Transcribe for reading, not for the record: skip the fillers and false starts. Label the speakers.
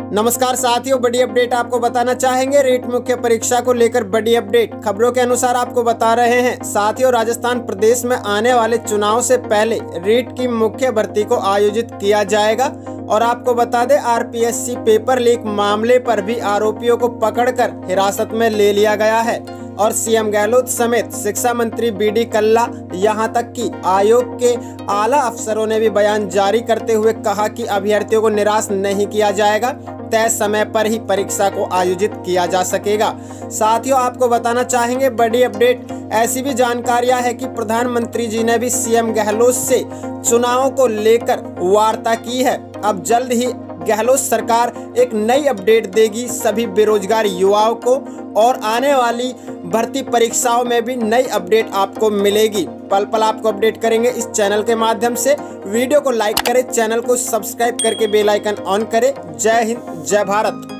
Speaker 1: नमस्कार साथियों, बड़ी अपडेट आपको बताना चाहेंगे। रीट मुख्य परीक्षा को लेकर बड़ी अपडेट खबरों के अनुसार आपको बता रहे हैं। साथियों, राजस्थान प्रदेश में आने वाले चुनाव से पहले रीट की मुख्य भर्ती को आयोजित किया जाएगा। और आपको बता दें, आरपीएससी पेपर लीक मामले पर भी आरोपियों को पकड़कर हिरासत में ले लिया गया है। और सीएम गहलोत समेत शिक्षा मंत्री बीडी कल्ला, यहां तक कि आयोग के आला अफसरों ने भी बयान जारी करते हुए कहा कि अभ्यर्थियों को निराश नहीं किया जाएगा, तय समय पर ही परीक्षा को आयोजित किया जा सकेगा। साथियों, आपको बताना चाहेंगे बड़ी अपडेट ऐसी भी जानकारियां है कि प्रधानमंत्री जी ने भी सीएम गहलोत से चुनावों को लेकर वार्ता की है। अब जल्द ही गहलोत सरकार एक नई अपडेट देगी सभी बेरोजगार युवाओं को, और आने वाली भर्ती परीक्षाओं में भी नई अपडेट आपको मिलेगी। पल पल आपको अपडेट करेंगे इस चैनल के माध्यम से। वीडियो को लाइक करें, चैनल को सब्सक्राइब करके बेल आइकन ऑन करें। जय हिंद, जय भारत।